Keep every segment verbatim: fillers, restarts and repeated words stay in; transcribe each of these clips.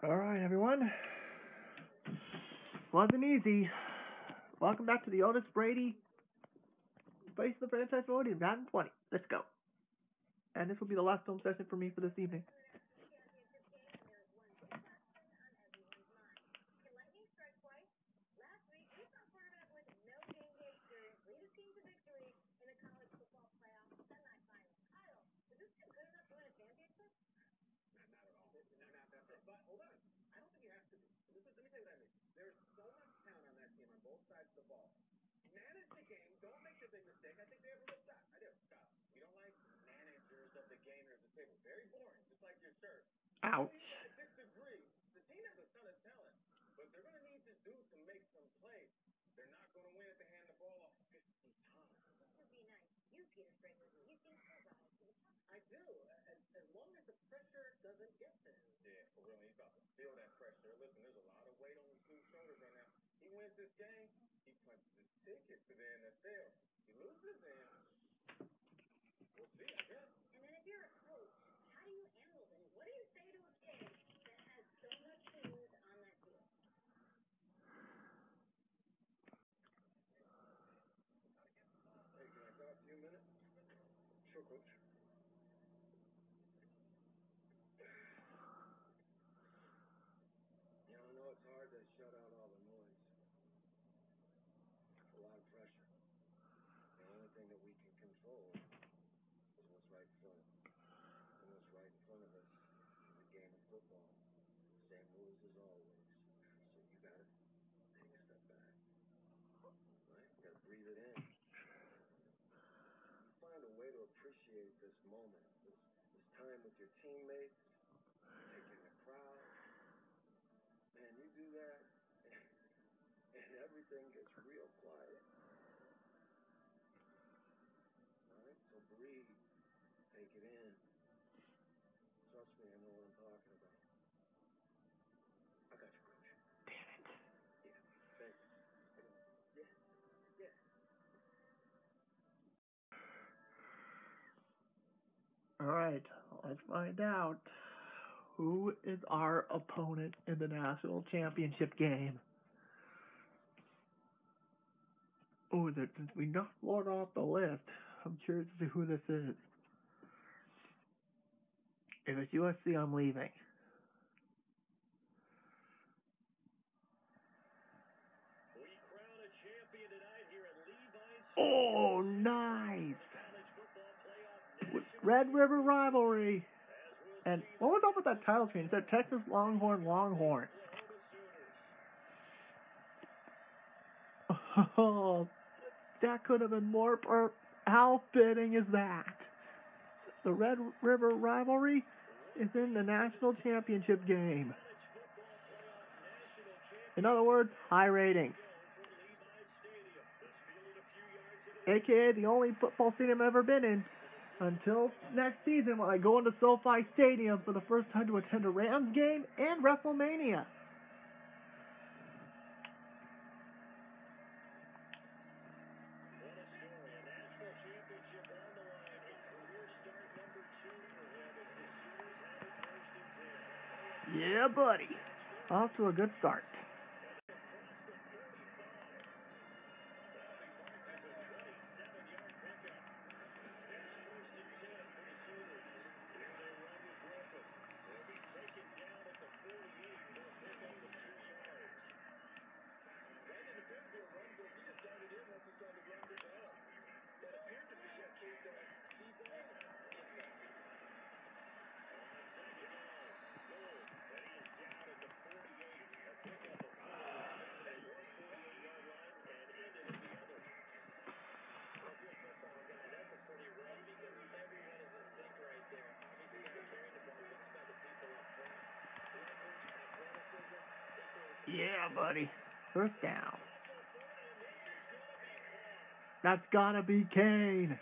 All right, everyone. Wasn't easy. Welcome back to the Otis Brady Face the Franchise Podium, Madden twenty. Let's go. And this will be the last film session for me for this evening. Ouch. All right, let's find out who is our opponent in the national championship game. Oh, that since we knocked one off the list, I'm curious to see who this is. If it's U S C, I'm leaving. Oh, nice! Red River Rivalry. And what was up with that title screen? It said Texas Longhorn Longhorn. Oh, that could have been more per. How fitting is that? The Red River Rivalry is in the national championship game. In other words, high ratings. A K A the only football stadium I've ever been in. Until next season when I go into SoFi Stadium for the first time to attend a Rams game and WrestleMania. Yeah, buddy. Off to a good start. Yeah, buddy. First down. That's gotta be Kane.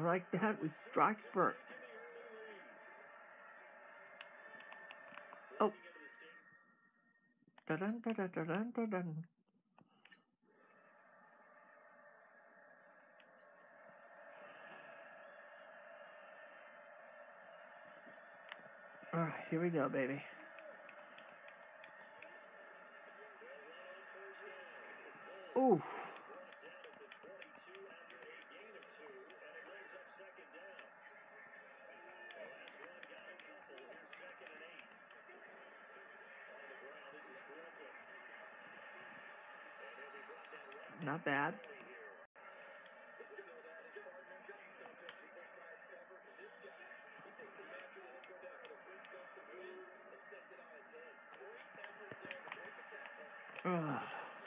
like that, we strike first. Oh. Dun dun dun dun dun dun. All right, here we go, baby. Ooh. Not bad. Ugh.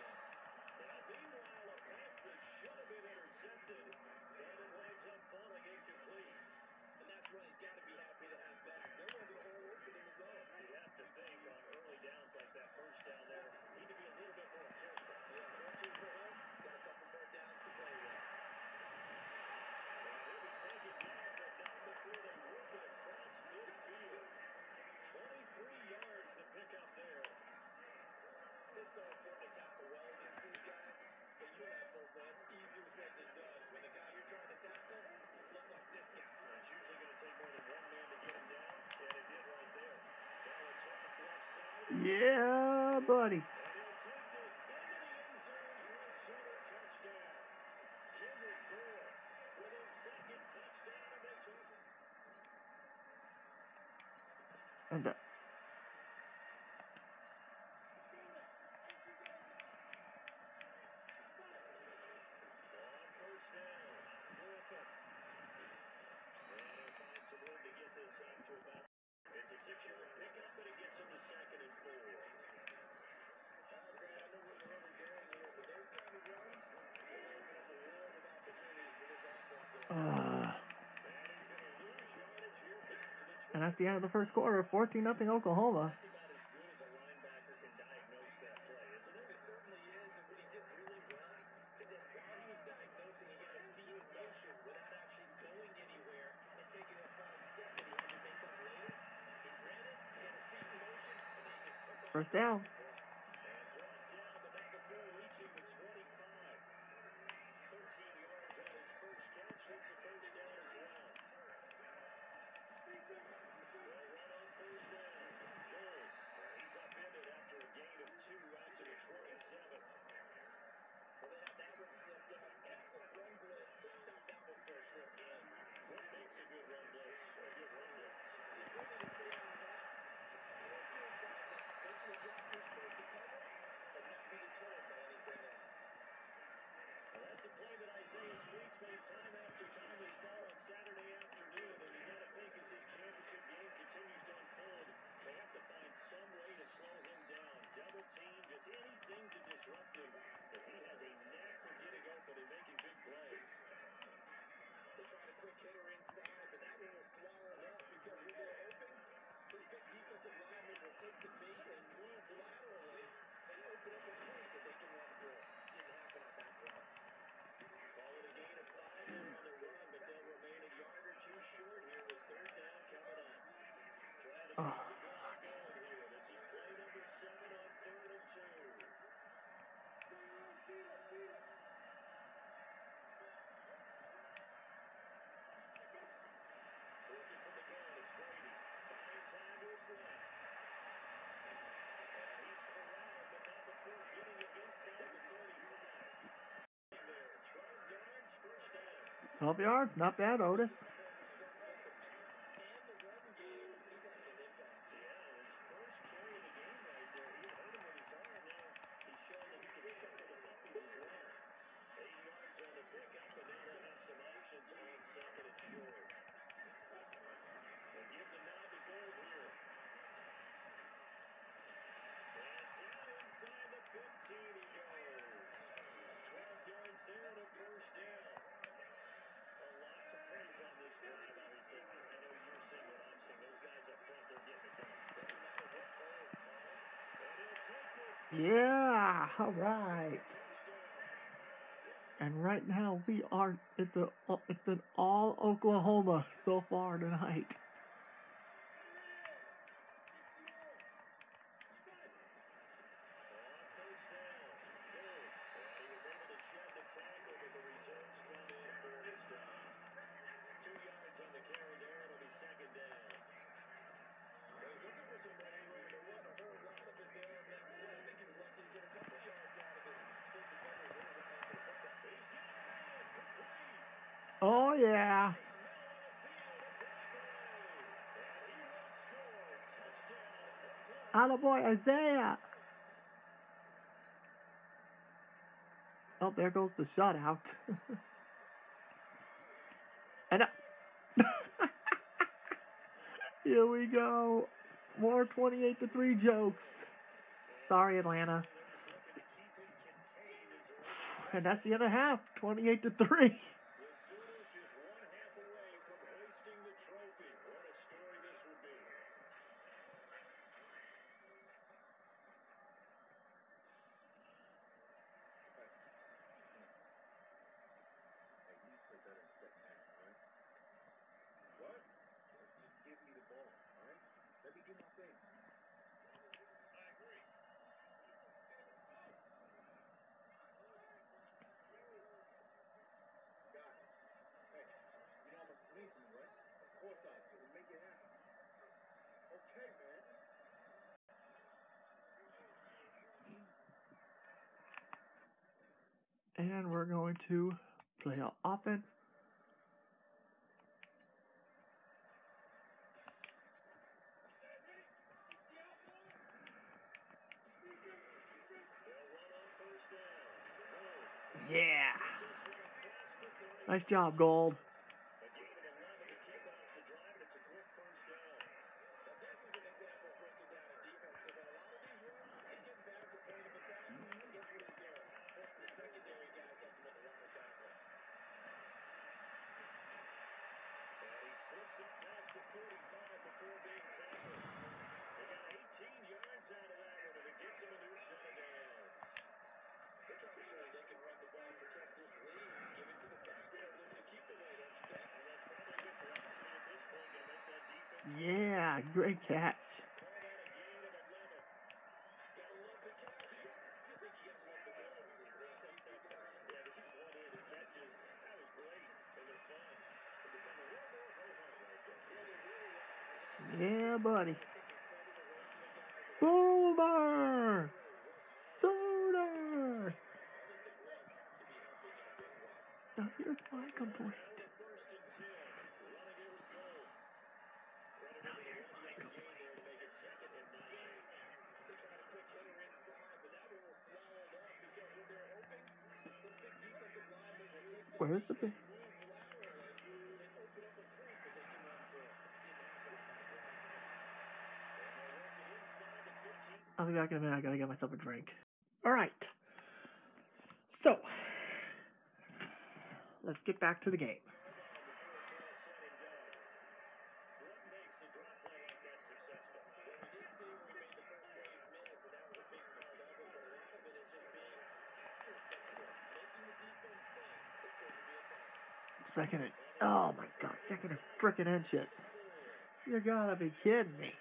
Yeah, buddy. And uh, uh, and that's the end of the first quarter. fourteen nothing Oklahoma. First down. Oh. twelve yards, not bad, Otis. Yeah, all right. And right now we are it's a it's been all Oklahoma so far tonight. Oh yeah. Attaboy, Isaiah. Oh, there goes the shutout. And uh, here we go. More twenty-eight to three jokes. Sorry, Atlanta. And that's the other half. twenty-eight to three. And we're going to play our offense. Yeah. Nice job, Gold. Yeah, great catch. Yeah, buddy. Boomer! Sooner! Now here's my complaint. Now here's my complaint. Where's the big? I'll be back in a minute. I gotta get myself a drink. Alright. So, let's get back to the game. Second and, oh my god, second and frickin' inches. You gotta be kidding me.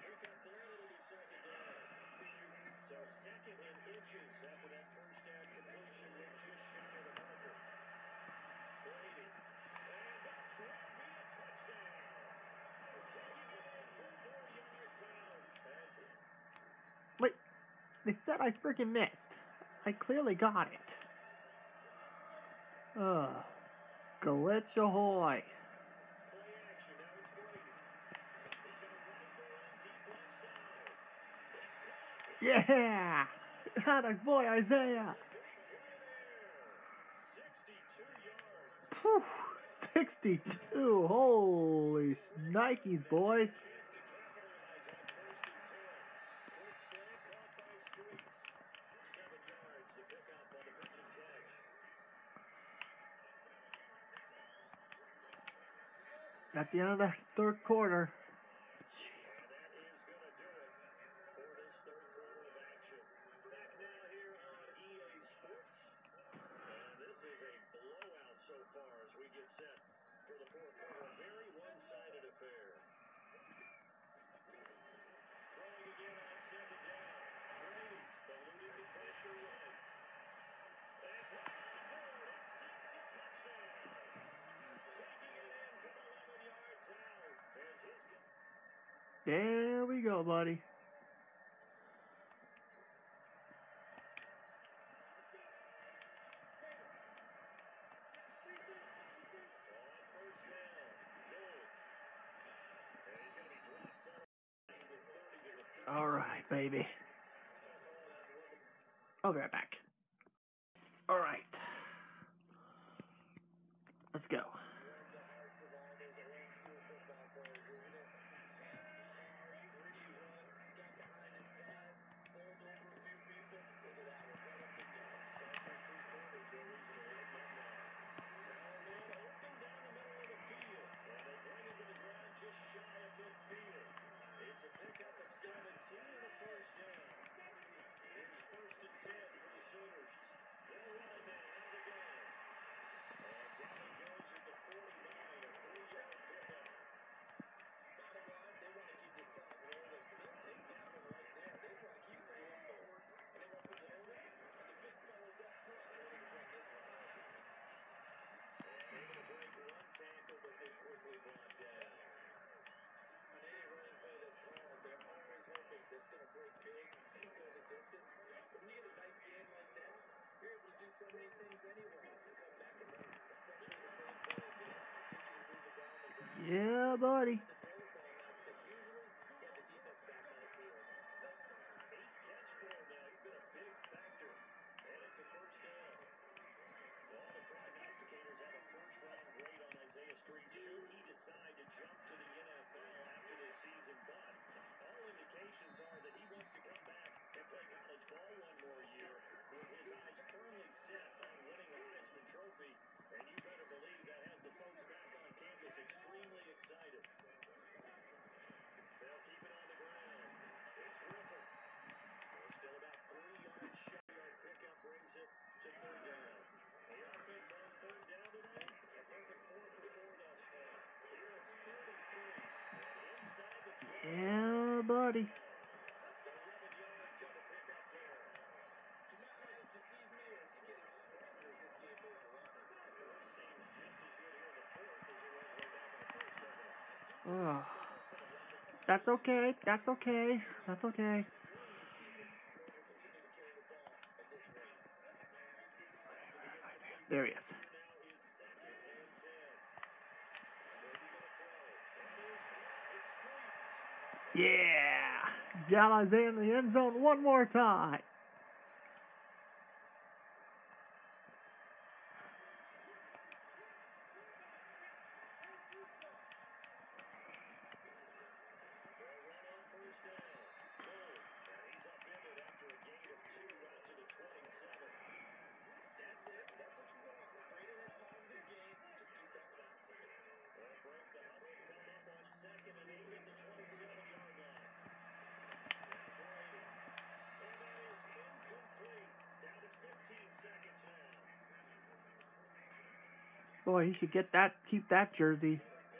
Wait, they said I frickin' missed. I clearly got it. Ugh. Glitch ahoy. Yeah! Atta boy, Isaiah! Whew. sixty-two. Holy Nikes, boys. At the end of the third quarter. There we go, buddy. All right, baby. I'll be right back. All right. Let's go. Yeah, buddy. Yeah, buddy. Oh, that's okay. That's okay. That's okay. There he is. Yeah. Got Isaiah in the end zone one more time. Boy, he should get that, keep that jersey.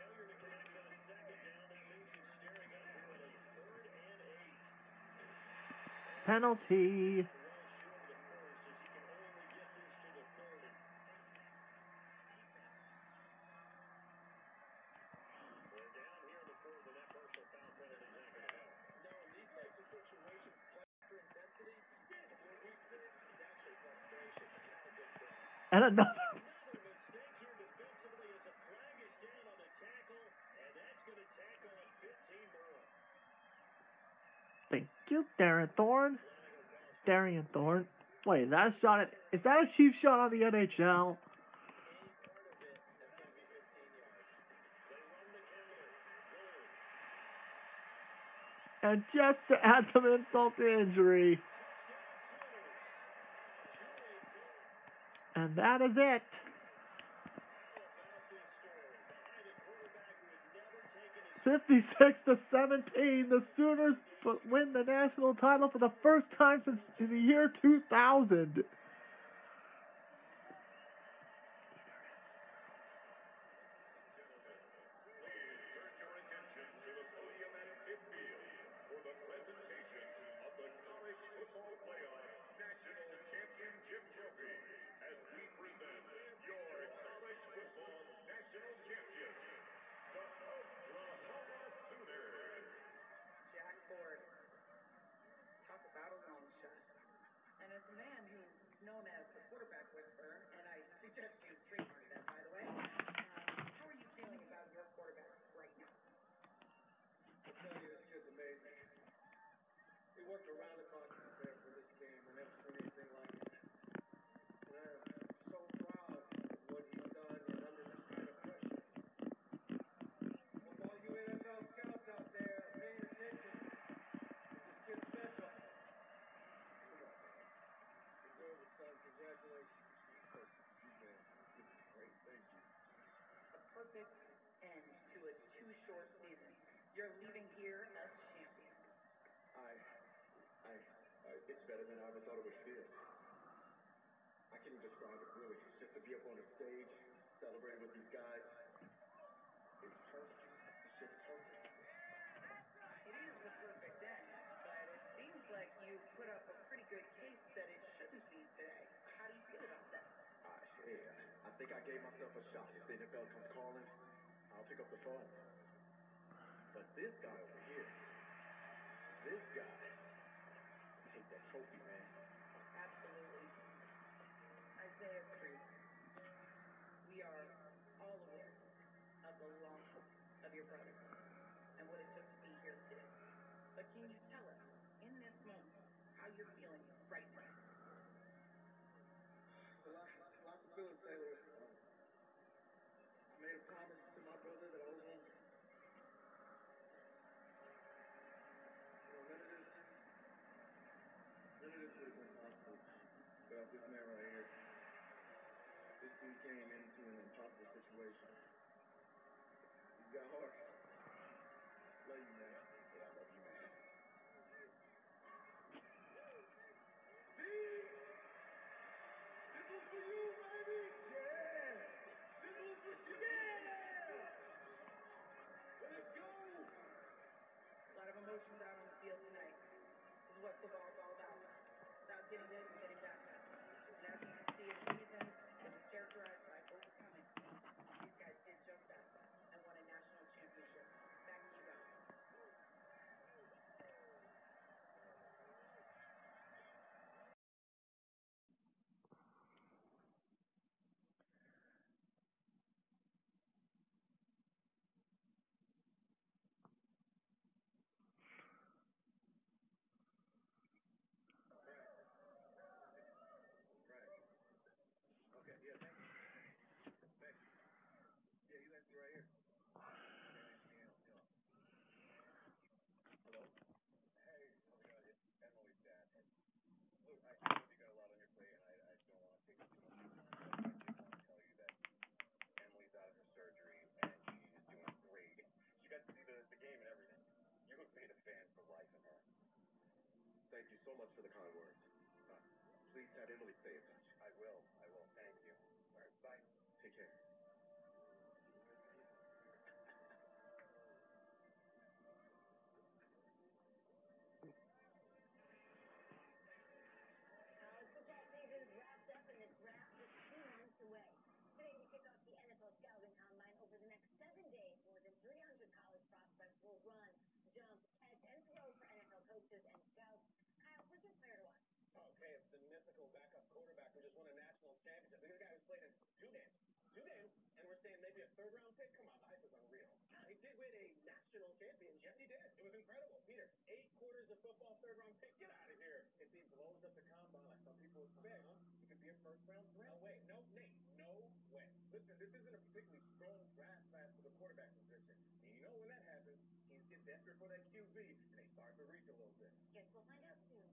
Penalty. And another. Thank you, Darren Thorne. Darian Thorne. Wait, is that a shot at, is that a cheap shot on the N H L? And just to add some insult to injury. And that is it. fifty-six to seventeen, the Sooners win the national title for the first time since the year two thousand. around the clock to prepare for this game. I never seen anything like it. And I am so proud of what he's done and under this kind of pressure. Hope all you N F L scouts out there are paying attention. This kid's special. Come on, man. Deserve it, son. Congratulations. Man, this is great. Thank you. A perfect end to a too short season. You're leaving here as champion. I, I, I, it's better than I ever thought it would feel. I can't even describe it, really. Just to be up on the stage, celebrating with these guys, it's perfect. It's just perfect. It is the perfect end, but it seems like you put up a pretty good case that it shouldn't be today. How do you feel about that? Uh, yeah, I think I gave myself a shot. If the N F L comes calling, I'll pick up the phone. But this guy over here, this guy, take that trophy, man. Absolutely. Isaiah Priest, we are all aware of the loss of your brother and what it took to be here today. But can you tell us, in this moment, how you're feeling right now? Lots, lots of feelings, Taylor. Um, I made a promise to my brother that I was going to. You know, none of this, none of this would have been possible without this man right here. This dude came into an impossible situation. He's got heart. Love you, man. Yeah, I love you, man. See? This was for you, baby! Yeah! This was for you! Yeah! Let's go! A lot of emotions out on the field tonight. This is what football is all about. About getting good and getting back up. And as you can see, the season was characterized by overcoming. These guys did just that and won a national championship. Back to you guys. Okay, yeah, thank you. Thank you. Yeah, you answer right here. Hello? Hey, how's it going? It's Emily's dad. Look, I know you got a lot on your plate, and I, I don't want to take up too much of your time, but I did want to tell you that Emily's out of her surgery, and she's doing great. She got to see the, the game and everything. You have made a fan for life in her. Thank you so much for the kind words. Uh, please have Emily stay in touch. I will. I will. Thank you. All right, bye. Take care. College football season's wrapped up and this draft is two months away. Today we kick off the N F L Scouting Combine. Over the next seven days, more than three hundred college prospects will run, jump, catch, and throw for N F L coaches and scouts. Kyle, who's your player to watch? Okay, it's the mythical backup quarterback who just won a national championship. Look at the guy who's played in two games. Two games, and we're saying maybe a third round pick? Come on, the hype is unreal. He did win a national championship. Yes, he did. It was incredible. Peter, eight quarters of football, third round pick. Get out of here. If he blows up the combine like some people expect, huh? He could be a first round threat. No way. No, Nate. No way. Listen, this isn't a particularly strong draft class for the quarterback position. And you know when that happens, teams get desperate for that Q B, and they start to reach a little bit. Guess we'll find out soon.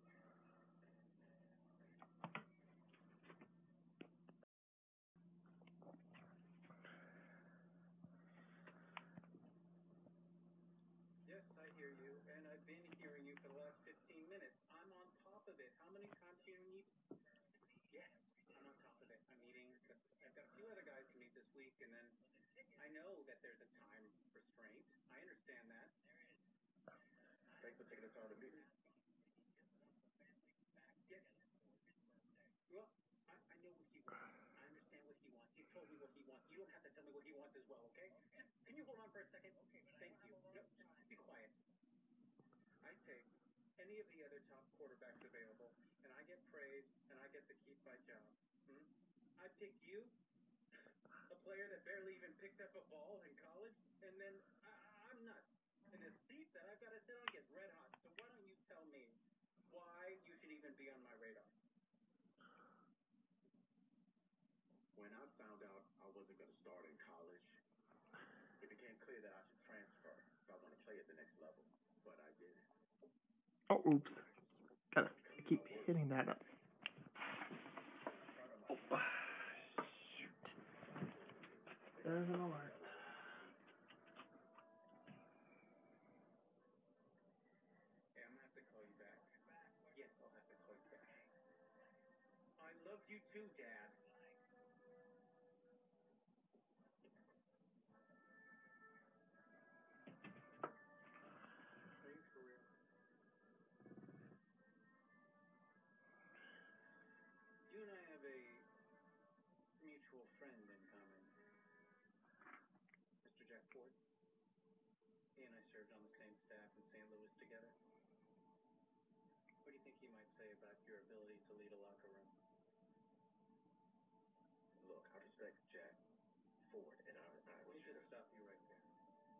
Yes, I hear you, and I've been hearing you for the last fifteen minutes. I'm on top of it. How many times do you need? Yes, I'm on top of it. I'm meeting. I've got a few other guys to meet this week, and then I know that there's a time restraint. I understand that. Thanks for taking the time to meet me. Yes. Well, I, I know what he wants. I understand what he wants. He told me what he wants. You don't have to tell me what he wants as well, okay? Just, can you hold on for a second? Okay, thank you. No, just be quiet. I take any of the other top quarterbacks available, and I get praised, and I get to keep my job. Hmm? I pick you, a player that barely even picked up a ball in college, and then I, I'm nuts. And the seat that I've got to sit on gets red hot. So why don't you tell me, When I found out I wasn't going to start in college, it became clear that I should transfer if I want to play at the next level. But I didn't. Oh, oops. Gotta keep hitting that up. Oh, shoot. There's an alert. Hey, I'm gonna have to call you back. Yes, I'll have to call you back. I love you too, Dad. Are you for real? You and I have a mutual friend in common. Mister Jack Ford. He and I served on the same staff in Saint Louis together. What do you think he might say about your ability to lead a locker room? Look, I respect Jack Ford, and I, I Let was me sure. just stop you right there.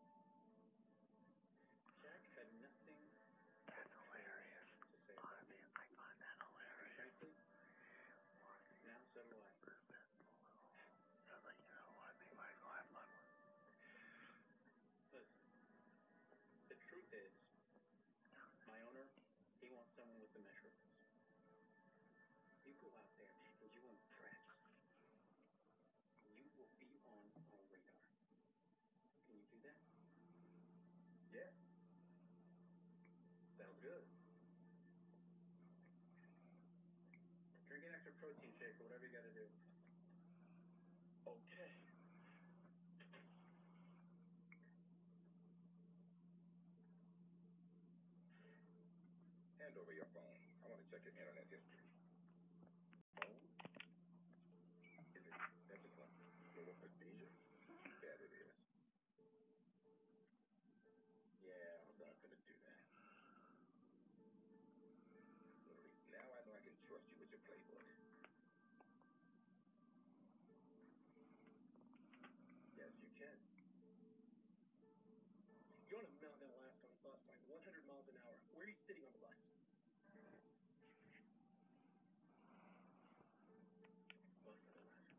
Jack had nothing That's hilarious. to say Oh, about me. man, I find that hilarious. Frankly, now so do I. Really, you know, I think Michael had fun with. Listen, the truth is, my owner, he wants someone with the measurables. You go out there and you impress. You will be on our radar. Can you do that? Yeah. Sounds good. Drink an extra protein shake or whatever you gotta do. Okay. Hand over your phone. I want to check your internet history. Phone? Is it discipline? Lower procedure? Yeah, it is. Yeah, I'm not gonna do that. Lily, now I know I can trust you with your playbook. Yes, you can. You're on a mountain in Alaska on a bus going one hundred miles an hour. Where are you sitting on the bus? Bus in Alaska.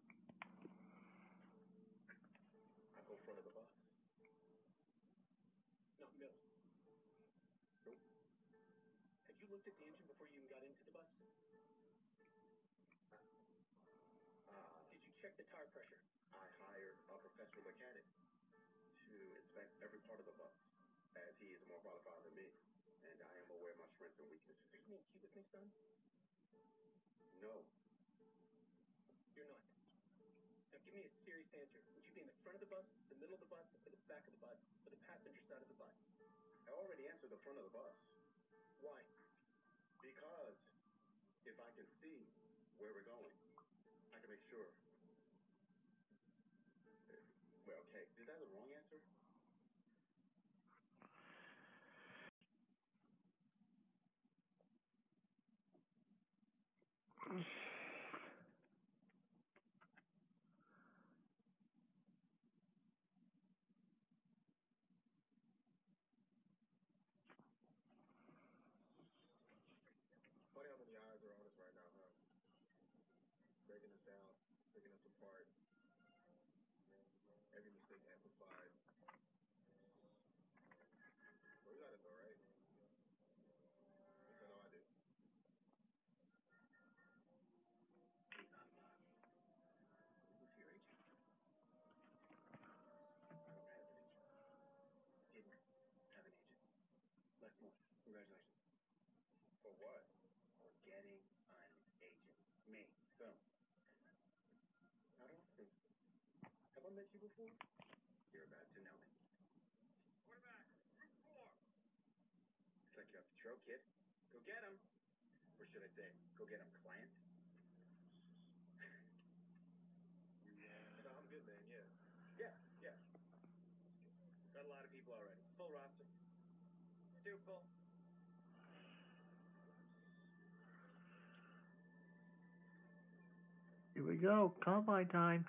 I go front of the bus. Not middle. Nope. Have you looked at the engine before you even got into the bus? Uh, Did you check the tire pressure? I hired a professional mechanic to inspect every part of the bus, as he is more qualified than me, and I am aware of my strengths and weaknesses. Are you being cute with me, son? No. You're not. Now give me a serious answer. Would you be in the front of the bus, the middle of the bus, or the back of the bus, or the passenger side of the bus? I already answered the front of the bus. Why? Because if I can see where we're going, I can make sure. Well, okay, is that the wrong answer? Funny how many eyes are on us right now, huh? Breaking us down, picking us apart. Every mistake amplified. Well, you gotta know, right? At least I know I do. Who's your agent? I don't have an agent. Didn't have an agent. Les Moore, congratulations. For what? For getting an agent. Me. So, I don't think so. Have I met you before? You're about to know me. Quarterback, root four. It's like you're off the trail, kid. Go get him. Or should I say, go get him, client? No, I'm good, man, yeah. Yeah, yeah. Got a lot of people already. Full roster. Stu full. Here we go. Combine time.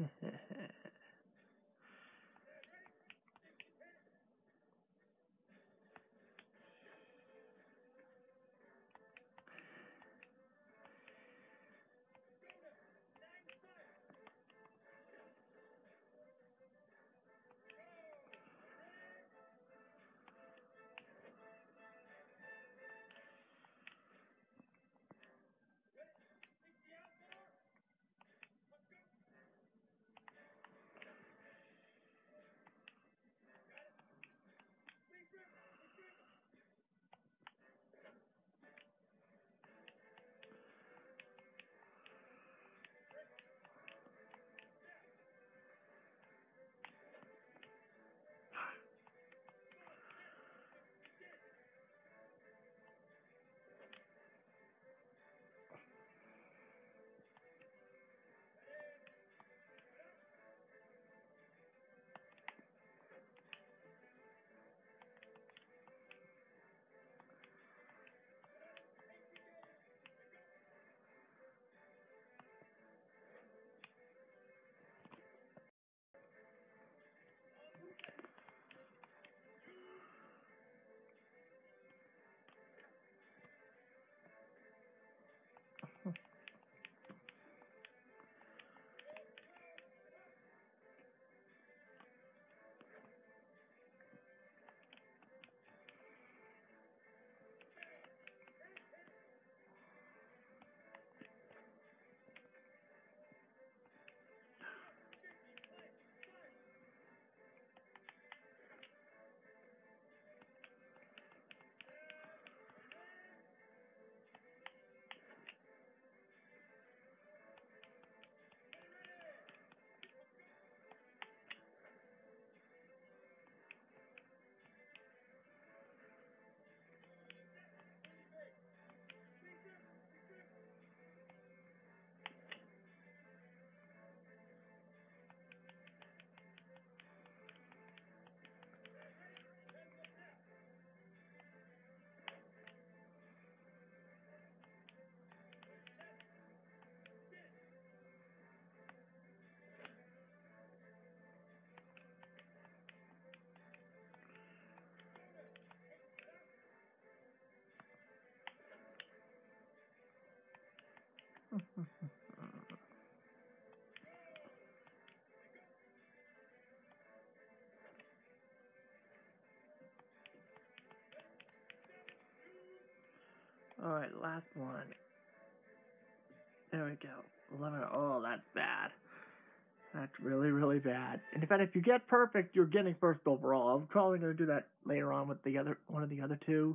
Alright, last one. There we go. eleven. Oh, that's bad. That's really, really bad. And in fact, if you get perfect, you're getting first overall. I'm probably going to do that later on with the other one of the other two.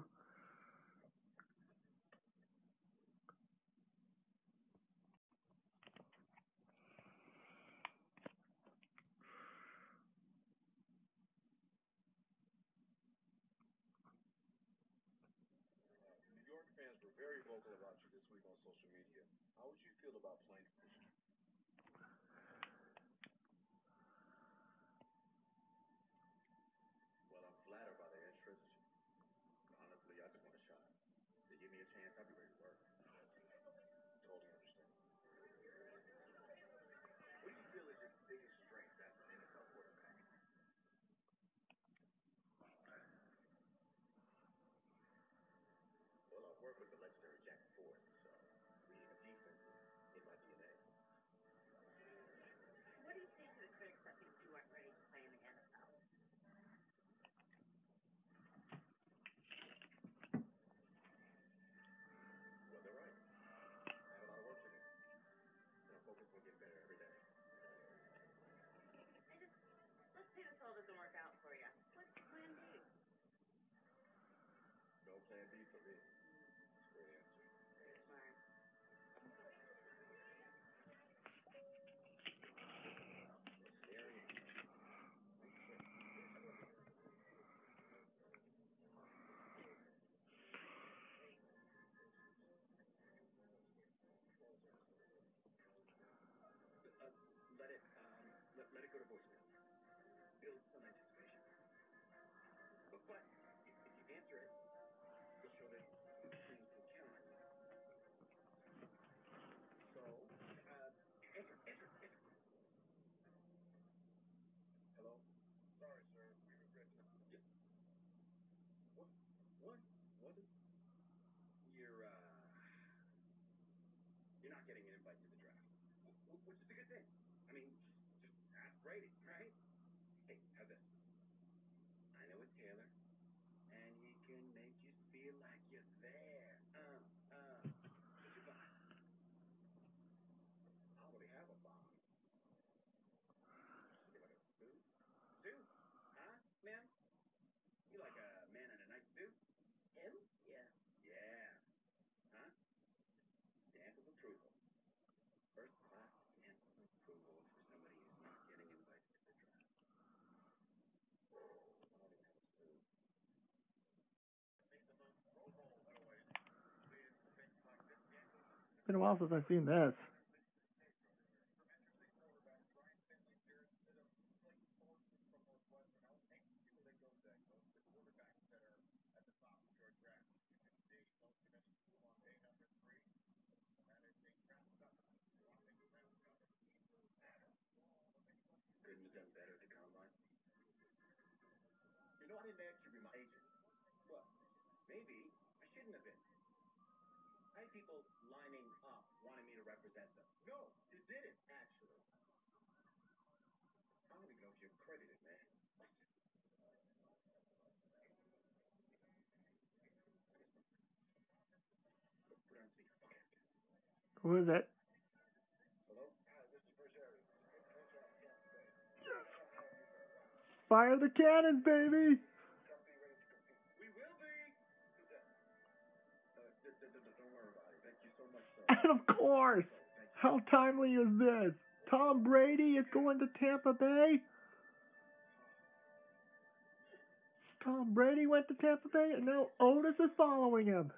New York fans were very vocal about you this week on social media. How would you feel about playing for this? Well, I'm flattered by their interest. Honestly, I just want a shot. They give me a chance, I'll be ready to work. Totally understand. What do you feel is your biggest strength as an N F L quarterback? Well, I've worked with the legendary Jack Ford, so leading a defense is in my D N A. What do you say to the critics that think you weren't ready to play in the N F L? Well, they're right. I have a lot of work to do. And I'm focused on getting better every day. I just, let's say this all doesn't work out for you. What's plan B? No plan B for me. That's a great answer. Very smart. Scary. Uh, let it, um, let, let it go to voicemail. Build some anticipation. But, but if, if you answer it, you'll show that things will count on you. So, uh, answer, answer, answer. getting an invite to the draft, Wh- which is a good thing. I mean, just, just ask Brady, right? Hey, how's this? I know a tailor, and he can make you feel like you're there. Uh, uh, what you got? I already have a bomb. You like a suit? Suit? Huh, ma'am? You like a man in a nice suit? Him? Yeah. Yeah. Huh? Stamp of approval. First class stamp of approval for somebody who's not getting invited to the draft. I already have a suit. It's been a while since I've seen this. Couldn't you done better at the combine? You know, I didn't ask you to be my agent. Well, maybe I shouldn't have been. I had people lining up wanting me to represent them. No, you didn't, actually. I don't even know if you're credited, man. What? Put on speaker. Okay. Who is it? Hello? Hi, this is Bergeri. Fire the cannons, baby! We will be. Who's that? Uh, d- d- d- don't worry about it. Thank you so much, sir. And of course! How timely is this? Tom Brady is going to Tampa Bay? Tom Brady went to Tampa Bay, and now Otis is following him.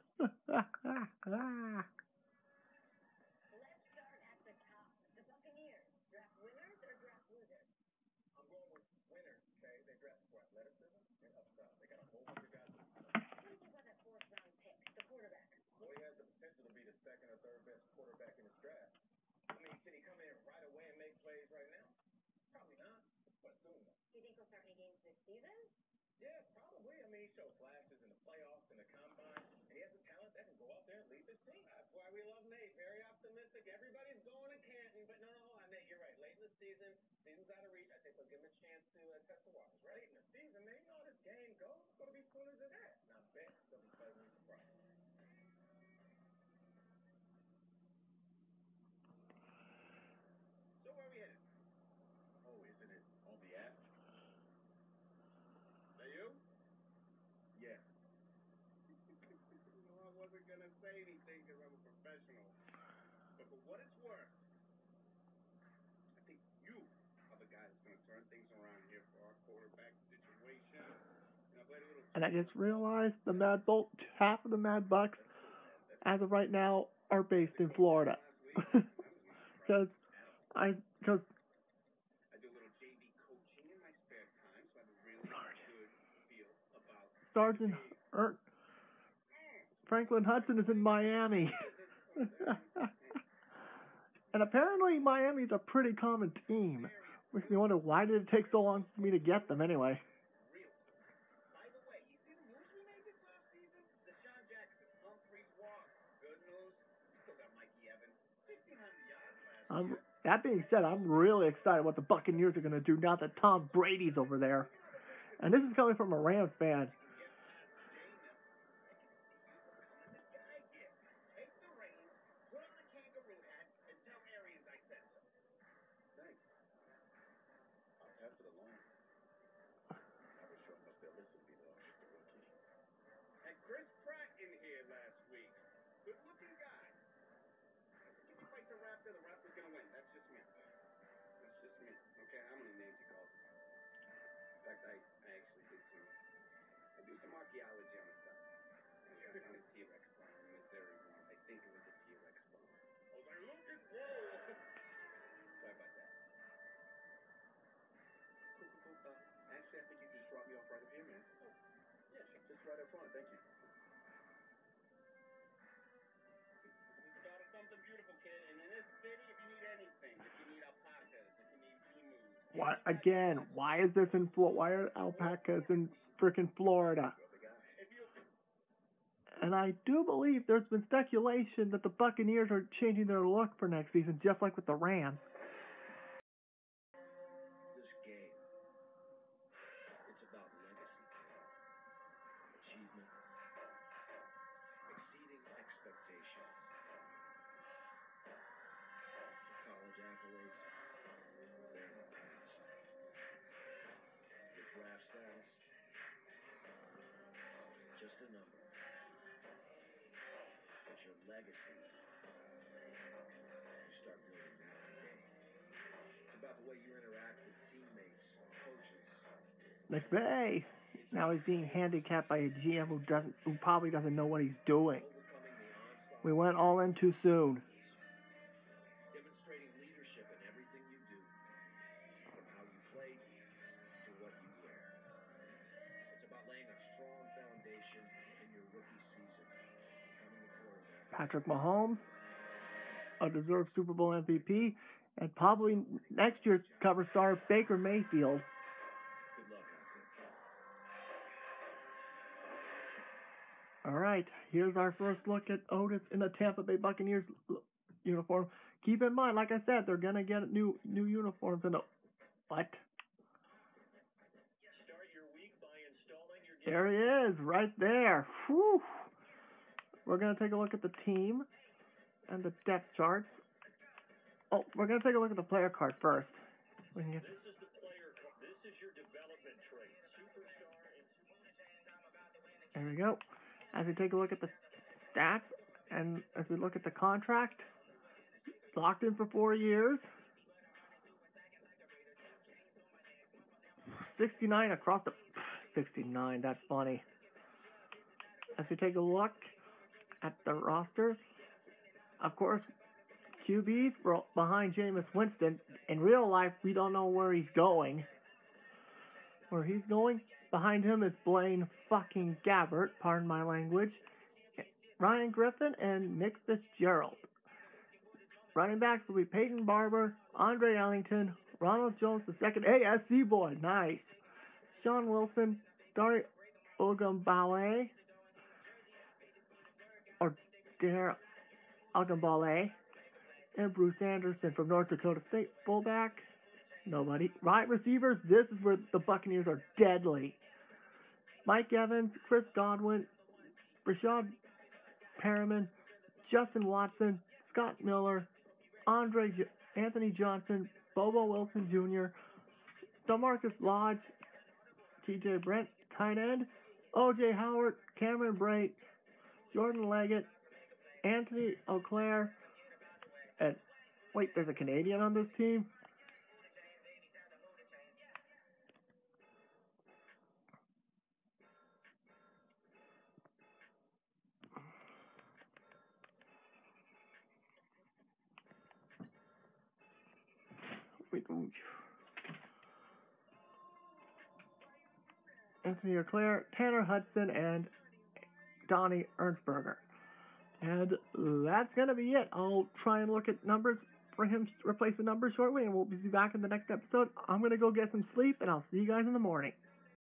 Let's start at the top. The Buccaneers, draft winners or draft losers? I'm going with winners, okay? They dress for athleticism and upside. They got a whole bunch of guys. What do you think about that fourth round pick, the quarterback? Well, he has the potential to be the second or third best quarterback in this draft. I mean, can he come in right away and make plays right now? Probably not, but soon. Do you think he'll start any games this season? Yeah, probably. I mean, he showed flashes in the playoffs and the combine, and he has the talent that can go out there and lead this team. That's why we love Nate. Very optimistic. Everybody's going to Canton, but no, no, hold on, Nate. You're right. Late in the season, season's out of reach. I think we'll give him a chance to uh, test the waters. Right? Late in the season, man. You know how this game goes. It's going to be sooner than that. Now, bet they'll be pleasantly surprised. So where are we headed? Oh, isn't it on the app? That you? Yeah. No, I wasn't gonna say anything because I'm a professional. But for what it's worth, I think you are the guy that's gonna turn things around here for our quarterback situation. And I played a little. And I just realized the Mad Bull, half of the Mad Bucks, as of right now, are based in Florida. Because I, because I do a little J V coaching in my spare time, so I have a really good feel about Sergeant er, Franklin Hudson is in Miami. And apparently Miami's a pretty common team. Makes me wonder, why did it take so long for me to get them anyway? By the way, you see the moves we made this offseason? Deshaun Jackson, Humphreys Walk. Good news. Still got Mikey Evans. fifteen hundred yards last Um, year. that being said, I'm really excited what the Buccaneers are going to do now that Tom Brady's over there. And this is coming from a Rams fan. Take the reins, put on the kangaroo hat, and tell Arians I said so. Thanks. I'll pass it along. I was sure must have listened to me, though. The rookie. Had Chris Pratt in here last week. Good-looking guy. If he fights a raptor, the raptor's gonna win. That's just me. That's just me. Okay, how many names he calls him? In fact, I, I actually did some, I do some archaeology on the side. I found a T-Rex bone in Missouri once. I think it was a T-Rex bone. I was like, look at, whoa! Sorry about that. Cool, cool, cool. Uh, actually, I think you can just drop me off right up here, man. Oh, yeah, sure. Just right up front. Thank you. We started something beautiful, kid. And in this city, if you need anything, if you need alpacas, if you need emus. Why again? Why is this in Florida? Why are alpacas in frickin' Florida? And I do believe there's been speculation that the Buccaneers are changing their look for next season, just like with the Rams. This game, it's about legacy, achievement, exceeding expectations. The college accolades, they're in the past. Your draft status, just a number. But your legacy, you start building that today. It's about the way you interact with teammates, coaches. McVay. Now he's being handicapped by a G M who doesn't, who probably doesn't know what he's doing. We went all in too soon. Demonstrating leadership in everything you do, from how you play to what you wear. It's about laying a strong foundation in your rookie season, becoming the quarterback. Patrick Mahomes, a deserved Super Bowl M V P, and probably next year's cover star Baker Mayfield. Good luck out there. All right, here's our first look at Otis in the Tampa Bay Buccaneers l- uniform. Keep in mind, like I said, they're gonna get new new uniforms in the what? Start your week by installing your There he is, right there. Whew. We're gonna take a look at the team and the depth charts. Oh, we're gonna take a look at the player card first. We can get This is the player card. This is your development trait. Superstar and There we go. As we take a look at the stats and as we look at the contract, locked in for four years. sixty-nine across the sixty-nine, that's funny. As we take a look at the roster, of course, Q Bs were behind Jameis Winston. In real life, we don't know where he's going. Where he's going, behind him is Blaine fucking Gabbert, pardon my language, Ryan Griffin, and Nick Fitzgerald. Running backs will be Peyton Barber, Andre Ellington, Ronald Jones the second, hey, S C boy, nice, Sean Wilson, Dari Ogunbowale, or Dare Ogunbowale, and Bruce Anderson from North Dakota State. Fullback, nobody. Right receivers, this is where the Buccaneers are deadly. Mike Evans, Chris Godwin, Rashad Perriman, Justin Watson, Scott Miller, Andre J- Anthony Johnson, Bobo Wilson Junior, DeMarcus Lodge, T J Brent, tight end, O J Howard, Cameron Brate, Jordan Leggett, Anthony Auclair, and wait, there's a Canadian on this team? Wait, ooh. Anthony Auclair, Tanner Hudson, and Donnie Ernsberger. And that's going to be it. I'll try and look at numbers for him to replace the numbers shortly, and we'll be back in the next episode. I'm going to go get some sleep, and I'll see you guys in the morning.